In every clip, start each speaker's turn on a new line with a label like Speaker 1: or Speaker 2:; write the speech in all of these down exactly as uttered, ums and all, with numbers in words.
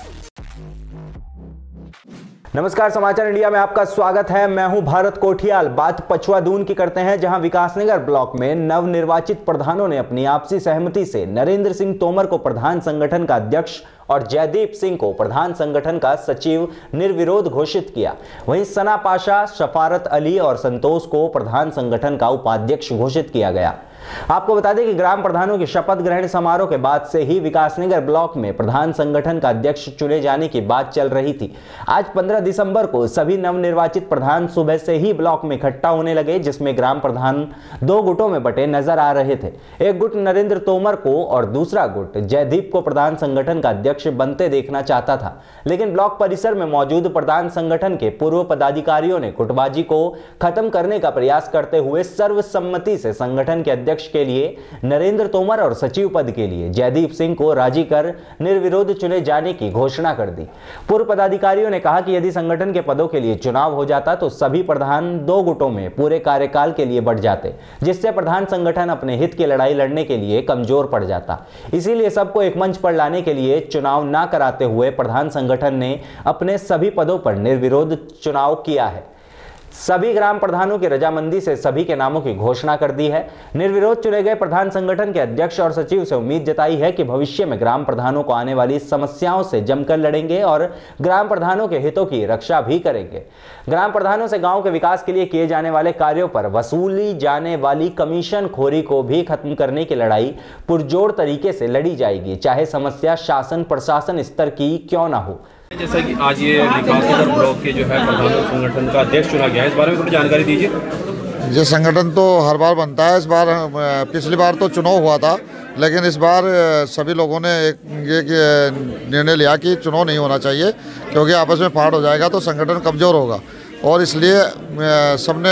Speaker 1: नमस्कार, समाचार इंडिया में आपका स्वागत है। मैं हूं भारत कोठियाल। बात पछवादून की करते हैं, जहां विकासनगर ब्लॉक में नवनिर्वाचित प्रधानों ने अपनी आपसी सहमति से नरेंद्र सिंह तोमर को प्रधान संगठन का अध्यक्ष और जयदीप सिंह को प्रधान संगठन का सचिव निर्विरोध घोषित किया। वहीं सना पाशा, शफारत अली और संतोष को प्रधान संगठन का उपाध्यक्ष घोषित किया गया। आपको बता दें कि ग्राम प्रधानों के शपथ ग्रहण समारोह के बाद से ही विकासनगर ब्लॉक में प्रधान संगठन का अध्यक्ष चुने जाने की बात चल रही थी। आज पंद्रह दिसंबर को सभी नवनिर्वाचित प्रधान सुबह से ही ब्लॉक में इकट्ठा होने लगे, जिसमें ग्राम प्रधान दो गुटों में बटे नजर आ रहे थे। एक गुट नरेंद्र तोमर को और दूसरा गुट जयदीप को प्रधान संगठन का अध्यक्ष बनते देखना चाहता था, लेकिन ब्लॉक परिसर में मौजूद प्रधान संगठन के पूर्व पदाधिकारियों ने गुटबाजी को खत्म करने का प्रयास करते हुए सर्वसम्मति से संगठन के अध्यक्ष के लिए नरेंद्र तोमर और सचिव पद के लिए जयदीप सिंह को राजी कर निर्विरोध चुने जाने की घोषणा कर दी। पूर्व पदाधिकारियों ने कहा कि यदि संगठन के पदों के लिए चुनाव हो जाता तो सभी प्रधान दो गुटों में पूरे कार्यकाल के लिए बढ़ जाते, जिससे प्रधान संगठन अपने हित की लड़ाई लड़ने के लिए कमजोर पड़ जाता। इसीलिए सबको एक मंच पर लाने के लिए चुनाव न कराते हुए प्रधान संगठन ने अपने सभी पदों पर निर्विरोध चुनाव किया है। सभी ग्राम प्रधानों की रजामंदी से सभी के नामों की घोषणा कर दी है। निर्विरोध चुने गए प्रधान संगठन के अध्यक्ष और सचिव से उम्मीद जताई है कि भविष्य में ग्राम प्रधानों को आने वाली समस्याओं से जमकर लड़ेंगे और ग्राम प्रधानों के हितों की रक्षा भी करेंगे। ग्राम प्रधानों से गांव के विकास के लिए किए जाने वाले कार्यों पर वसूली जाने वाली कमीशन खोरी को भी खत्म करने की लड़ाई पुरजोर तरीके से लड़ी जाएगी, चाहे समस्या शासन प्रशासन स्तर की क्यों ना हो।
Speaker 2: जैसा कि आज ये विकासनगर ब्लॉक के जो है प्रधान संगठन का अध्यक्ष चुना गया है, इस बारे में थोड़ी जानकारी दीजिए।
Speaker 3: ये संगठन तो हर बार बनता है। इस बार पिछली बार तो चुनाव हुआ था, लेकिन इस बार सभी लोगों ने एक ये निर्णय लिया कि चुनाव नहीं होना चाहिए, क्योंकि आपस में फाड़ हो जाएगा तो संगठन कमज़ोर होगा। और इसलिए सबने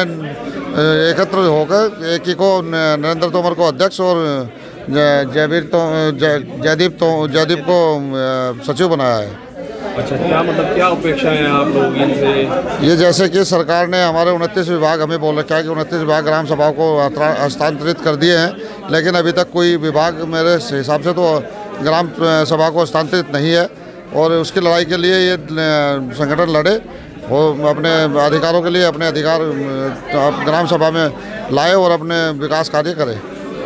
Speaker 3: एकत्र होकर एक ही को नरेंद्र तोमर को अध्यक्ष और जयवीर तो जयदीप तो जयदीप को सचिव बनाया है।
Speaker 2: अच्छा, क्या मतलब क्या अपेक्षाएं हैं आप लोग इनसे?
Speaker 3: ये जैसे कि सरकार ने हमारे उनतीस विभाग हमें बोल रखा है कि उनतीस विभाग ग्राम सभाओं को हस्तांतरित कर दिए हैं, लेकिन अभी तक कोई विभाग मेरे हिसाब से तो ग्राम सभा को हस्तांतरित नहीं है। और उसकी लड़ाई के लिए ये संगठन लड़े, वो अपने अधिकारों के लिए अपने अधिकार ग्राम सभा में लाए और अपने विकास कार्य करें।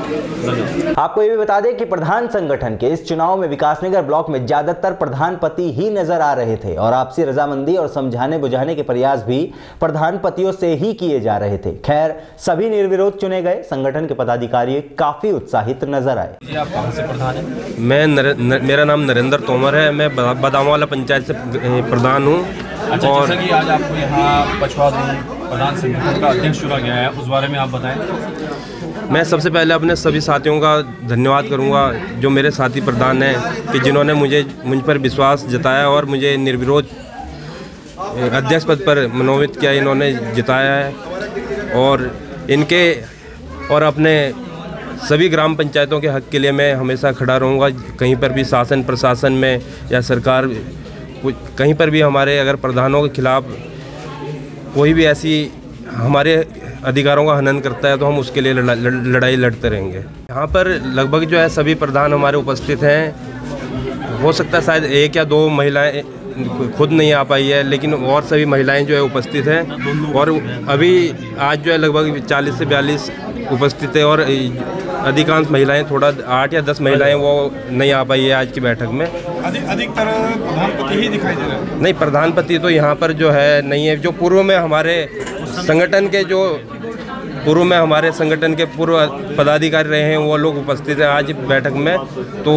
Speaker 1: आपको ये भी बता दें कि प्रधान संगठन के इस चुनाव में विकासनगर ब्लॉक में ज्यादातर प्रधानपति ही नजर आ रहे थे और आपसी रजामंदी और समझाने बुझाने के प्रयास भी प्रधानपतियों से ही किए जा रहे थे। खैर, सभी निर्विरोध चुने गए संगठन के पदाधिकारी काफी उत्साहित नजर आए।
Speaker 2: जी, आप कहां से प्रधान हैं?
Speaker 4: मैं नर, न, मेरा नाम नरेंद्र तोमर है। मैं बादामवाला पंचायत से प्रधान हूँ।
Speaker 2: अच्छा, और जैसा कि आज आपको यहाँ पछवादून प्रधान संगठन का अध्यक्ष चुना गया है, उस बारे में आप बताएं।
Speaker 4: मैं सबसे पहले अपने सभी साथियों का धन्यवाद करूंगा, जो मेरे साथी प्रधान हैं, कि जिन्होंने मुझे मुझ पर विश्वास जताया और मुझे निर्विरोध अध्यक्ष पद पर मनोनीत किया, इन्होंने जिताया है। और इनके और अपने सभी ग्राम पंचायतों के हक के लिए मैं हमेशा खड़ा रहूंगा। कहीं पर भी शासन प्रशासन में या सरकार कहीं पर भी हमारे अगर प्रधानों के खिलाफ कोई भी ऐसी हमारे अधिकारों का हनन करता है तो हम उसके लिए लड़ा, लड़ाई लड़ते रहेंगे। यहाँ पर लगभग जो है सभी प्रधान हमारे उपस्थित हैं। हो सकता है शायद एक या दो महिलाएं खुद नहीं आ पाई है, लेकिन और सभी महिलाएं जो है उपस्थित हैं। और अभी आज जो है लगभग चालीस से बयालीस उपस्थित है और अधिकांश महिलाएं, थोड़ा आठ या दस महिलाएं वो नहीं आ पाई है आज की बैठक में।
Speaker 2: अधिकतर प्रधानपति ही दिखाई दे रहे हैं।
Speaker 4: नहीं, प्रधानपति तो यहाँ पर जो है नहीं है। जो पूर्व में हमारे संगठन के जो पूर्व में हमारे संगठन के पूर्व पदाधिकारी रहे हैं वो लोग उपस्थित हैं आज बैठक में। तो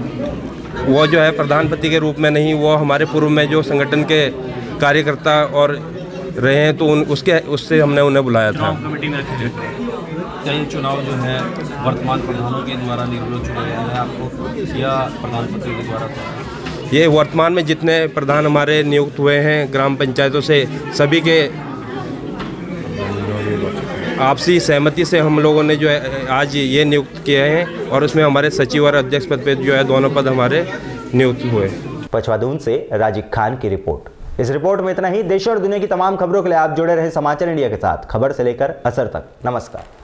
Speaker 4: वो जो है प्रधानपति के रूप में नहीं, वो हमारे पूर्व में जो संगठन के कार्यकर्ता और रहे हैं तो उन उसके उससे हमने उन्हें बुलाया था।
Speaker 2: कमेटी में क्या ये चुनाव जो है वर्तमान प्रधानों के द्वारा निर्विरोध चुना गया है आपको या प्रधानपति के द्वारा?
Speaker 4: ये वर्तमान में जितने प्रधान हमारे नियुक्त हुए हैं ग्राम पंचायतों से, सभी के आपसी सहमति से हम लोगों ने जो है आज ये नियुक्त किए हैं और उसमें हमारे सचिव और अध्यक्ष पद पे जो है दोनों पद हमारे नियुक्त हुए।
Speaker 1: पछवादून से राजीव खान की रिपोर्ट। इस रिपोर्ट में इतना ही। देश और दुनिया की तमाम खबरों के लिए आप जुड़े रहे समाचार इंडिया के साथ, खबर से लेकर असर तक। नमस्कार।